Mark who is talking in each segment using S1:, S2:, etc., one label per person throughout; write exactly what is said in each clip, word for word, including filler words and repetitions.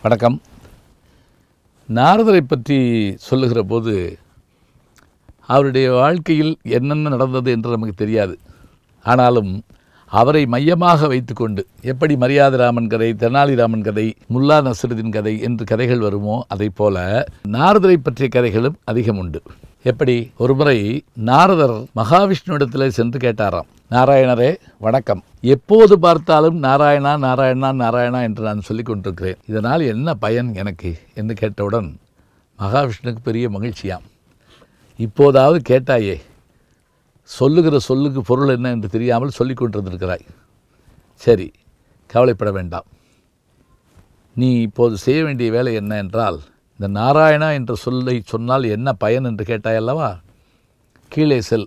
S1: வணக்கம். நாரதரை பற்றி சொல்லுகிற போது அவருடைய வாழ்க்கையில் என்னென்ன நடந்தது என்று நமக்கு தெரியாது. ஆனாலும் அவரை மையமாக வைத்துக்கொண்டு எப்படி மரியாதைராமன் கதை, தெனாலிராமன் கதை, முல்லா நஸ்ருதீன் கதை என்று கதைகள் வருமோ அதை போல நாரதரை பற்றிய கதைகளும் அதிகம் உண்டு. எப்படி ஒருமுறை நாரதர் மகாவிஷ்ணுவிடத்தில் சென்று கேட்டாராம், நாராயணரே வணக்கம், எப்போது பார்த்தாலும் நாராயணா நாராயணா நாராயணா என்று நான் சொல்லிக் கொண்டிருக்கிறேன், இதனால் என்ன பயன் எனக்கு என்று கேட்டவுடன் மகாவிஷ்ணுவுக்கு பெரிய மகிழ்ச்சியாம். இப்போதாவது கேட்டாயே, சொல்லுகிற சொல்லுக்கு பொருள் என்ன என்று தெரியாமல் சொல்லிக் கொண்டிருந்திருக்கிறாய். சரி, கவலைப்பட வேண்டாம். நீ இப்போது செய்ய வேண்டிய வேலை என்ன என்றால், இந்த நாராயணா என்ற சொல்லை சொன்னால் என்ன பயன் என்று கேட்டாய் அல்லவா, கீழே செல்.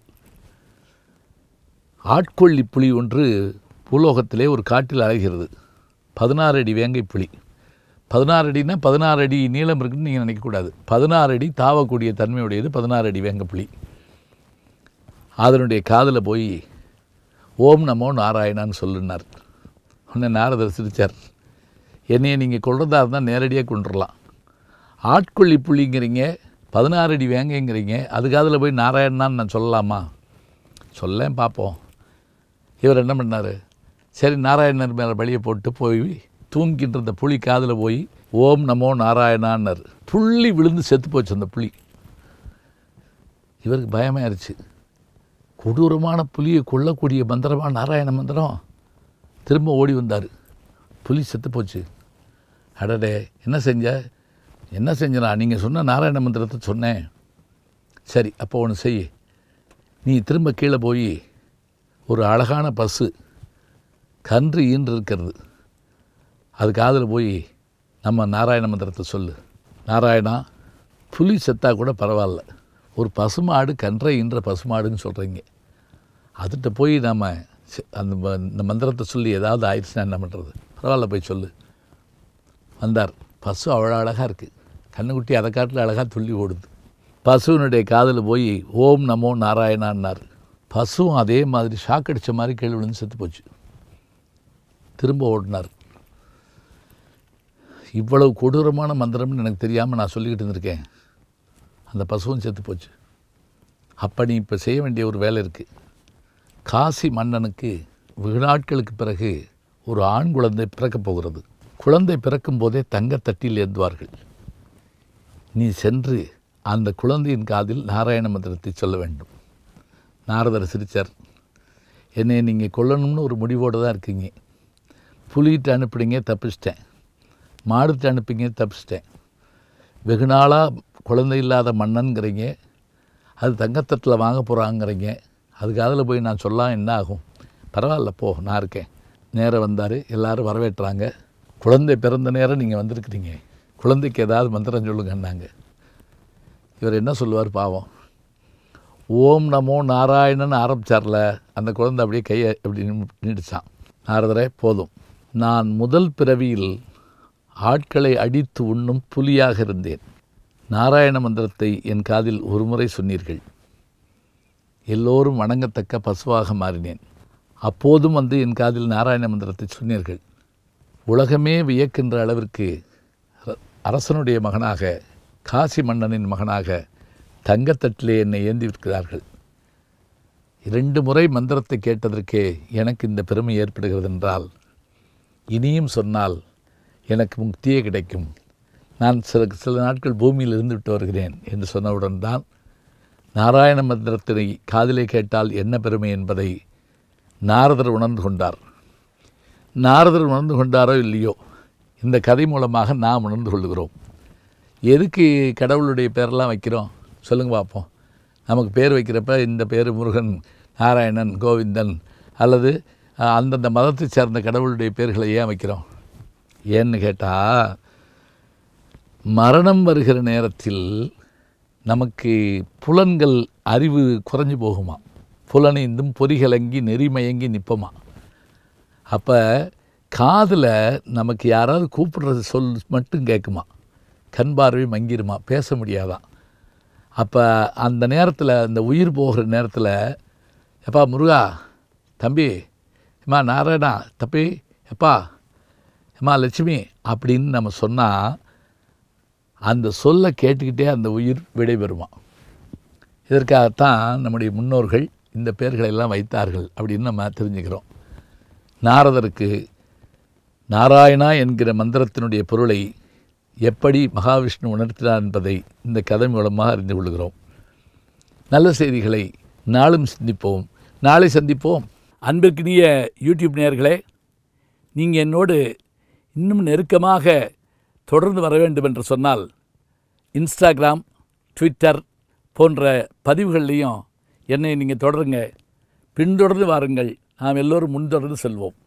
S1: ஆட்கொள்ளி புலி ஒன்று பூலோகத்திலே ஒரு காட்டில் அலைகிறது. பதினாறு அடி வேங்கை புலி. பதினாறு அடினா பதினாறு அடி நீளம் இருக்குன்னு நீங்கள் நினைக்கக்கூடாது. பதினாறு அடி தாவக்கூடிய தன்மையுடையது பதினாறு அடி வேங்கை புலி. அதனுடைய காதில் போய் ஓம் நமோ நாராயணான்னு சொல்லுனார். உடனே நாரதர் சிரித்தார். என்னையை நீங்கள் கொள்றதா இருந்தால் நேரடியாக கொண்டுடலாம். ஆட்கொள்ளி புலிங்கிறீங்க, பதினாறு அடி வேங்கைங்கிறீங்க, அது காதில் போய் நாராயணான்னு நான் சொல்லலாமா? சொல்லேன் பார்ப்போம். இவர் என்ன பண்ணார், சரி நாராயணர் மேலே பலியை போட்டு போய் தூங்கிட்டு இருந்த புலி காதில் போய் ஓம் நமோ நாராயணான்னர். புள்ளி விழுந்து செத்து போச்சு அந்த புலி. இவருக்கு பயமாயிருச்சு. கொடூரமான புலியை கொல்லக்கூடிய மந்திரமாக நாராயண மந்திரம். திரும்ப ஓடி வந்தார். புலி செத்து போச்சு. அடடே, என்ன செஞ்ச என்ன செஞ்சனா? நீங்கள் சொன்ன நாராயண மந்திரத்தை சொன்னேன். சரி, அப்போ ஒன்று செய். நீ திரும்ப கீழே போய் ஒரு அழகான பசு கன்று ஈன்று இருக்கிறது, அது காதில் போய் நம்ம நாராயண மந்திரத்தை சொல்லு. நாராயணா, புலி செத்தா கூட பரவாயில்ல, ஒரு பசுமாடு கன்றை ஈன்ற பசுமாடுன்னு சொல்கிறீங்க, அதுகிட்ட போய் நம்ம அந்த இந்த மந்திரத்தை சொல்லி ஏதாவது ஆயிடுச்சுன்னா என்ன பண்ணுறது? பரவாயில்ல, போய் சொல்லு. வந்தார். பசு அவ்வளோ அழகாக இருக்குது. கண்ணுக்குட்டி அதை காட்டில் அழகாக துள்ளி ஓடுது. பசுவினுடைய காதில் போய் ஓம் நமோ நாராயணான்னார். பசுவும் அதே மாதிரி ஷாக் அடித்த மாதிரி கீழே விழுந்து செத்து போச்சு. திரும்ப ஓடினார். இவ்வளவு கொடூரமான மந்திரம்னு எனக்கு தெரியாமல் நான் சொல்லிக்கிட்டு இருந்திருக்கேன். அந்த பசுவும் செத்து போச்சு. அப்போ நீ இப்போ செய்ய வேண்டிய ஒரு வேலை இருக்குது. காசி மன்னனுக்கு வெகு நாட்களுக்கு பிறகு ஒரு ஆண் குழந்தை பிறக்கப் போகிறது. குழந்தை பிறக்கும் போதே தங்கத்தட்டில் ஏந்துவார்கள். நீ சென்று அந்த குழந்தையின் காதில் நாராயண மந்திரத்தை சொல்ல வேண்டும். நாரதர் சிரித்தார். என்னை நீங்கள் கொல்லணும்னு ஒரு முடிவோடு தான் இருக்கீங்க. புலிகிட்ட அனுப்பிடுங்க, தப்பிச்சிட்டேன். மாடுகிட்ட அனுப்பிங்க, தப்பிச்சிட்டேன். வெகு நாளாக குழந்தை இல்லாத மன்னன்கிறீங்க, அது தங்கத்தட்டில் வாங்க போகிறாங்கிறீங்க, அதுக்கு அதில் போய் நான் சொல்லலாம் என்ன ஆகும்? பரவாயில்ல, போ, நான் இருக்கேன். நேரம் வந்தார். எல்லோரும் வரவேற்றாங்க. குழந்தை பிறந்த நேரம் நீங்கள் வந்திருக்கிறீங்க, குழந்தைக்கு ஏதாவது மந்திரம் சொல்லுங்கன்னாங்க. இவர் என்ன சொல்லுவார் பாவம்? ஓம் நமோ நாராயணன் ஆரம்பித்தார்ல, அந்த குழந்தை அப்படியே கையை அப்படி நீடிச்சான். நாரதரே போதும், நான் முதல் பிறவியில் ஆட்களை அடித்து உண்ணும் புலியாக இருந்தேன். நாராயண மந்திரத்தை என் காதில் ஒரு முறை சொன்னீர்கள். எல்லோரும் வணங்கத்தக்க பசுவாக மாறினேன். அப்போதும் வந்து என் காதில் நாராயண மந்திரத்தை சொன்னீர்கள். உலகமே வியக்கின்ற அளவிற்கு அரசனுடைய மகனாக, காசி மன்னனின் மகனாக தங்கத்தட்டிலே என்னை ஏந்திருக்கிறார்கள். இரண்டு முறை மந்திரத்தை கேட்டதற்கே எனக்கு இந்த பெருமை ஏற்படுகிறது என்றால், இனியும் சொன்னால் எனக்கு முக்தியே கிடைக்கும். நான் சில சில நாட்கள் பூமியில் இருந்துவிட்டு வருகிறேன் என்று சொன்னவுடன் தான் நாராயண மந்திரத்தினை காதிலே கேட்டால் என்ன பெருமை என்பதை நாரதர் உணர்ந்து கொண்டார். நாரதர் உணர்ந்து கொண்டாரோ இல்லையோ, இந்த கதை மூலமாக நாம் உணர்ந்து கொள்கிறோம். எதுக்கு கடவுளுடைய பேரெல்லாம் வைக்கிறோம் சொல்லுங்க பார்ப்போம். நமக்கு பேர் வைக்கிறப்ப இந்த பேர் முருகன், நாராயணன், கோவிந்தன் அல்லது அந்தந்த மதத்தை சேர்ந்த கடவுளுடைய பேர்களை ஏன் வைக்கிறோம்? ஏன்னு கேட்டால், மரணம் வருகிற நேரத்தில் நமக்கு புலன்கள் அறிவு குறைஞ்சி போகுமா, புலனைந்தும் பொறிகலங்கி நெறிமயங்கி நிற்போமா. அப்போ காதில் நமக்கு யாராவது கூப்பிடுறது சொல் மட்டும் கேட்குமா, கண் பார்வை மங்கிருமா, பேச முடியாதான். அப்போ அந்த நேரத்தில், அந்த உயிர் போகிற நேரத்தில், எப்பா முருகா, தம்பி, அம்மா நாராயணா, தம்பி, எப்பா அம்மா லட்சுமி அப்படின்னு நம்ம சொன்னால் அந்த சொல்லை கேட்டுக்கிட்டே அந்த உயிர் விடைபெறுமா. இதற்காகத்தான் நம்முடைய முன்னோர்கள் இந்த பெயர்களை எல்லாம் வைத்தார்கள் அப்படின்னு நம்ம தெரிஞ்சுக்கிறோம். நாரதருக்கு நாராயணா என்கிற மந்திரத்தினுடைய பொருளை எப்படி மகாவிஷ்ணு உணர்த்தினார் என்பதை இந்த கதை மூலமாக அறிந்து கொள்கிறோம். நல்ல செய்திகளை நாளும் சிந்திப்போம், நாளை சந்திப்போம். அன்பிற்கினிய யூடியூப் நேயர்களே, நீங்கள் என்னோடு இன்னும் நெருக்கமாக தொடர்ந்து வர வேண்டும் என்று சொன்னால் இன்ஸ்டாகிராம், ட்விட்டர் போன்ற பதிவுகள்லையும் என்னை நீங்கள் தொடருங்க. பின்தொடர்ந்து வாருங்கள். நாம் எல்லோரும் முன்தொடர்ந்து செல்வோம்.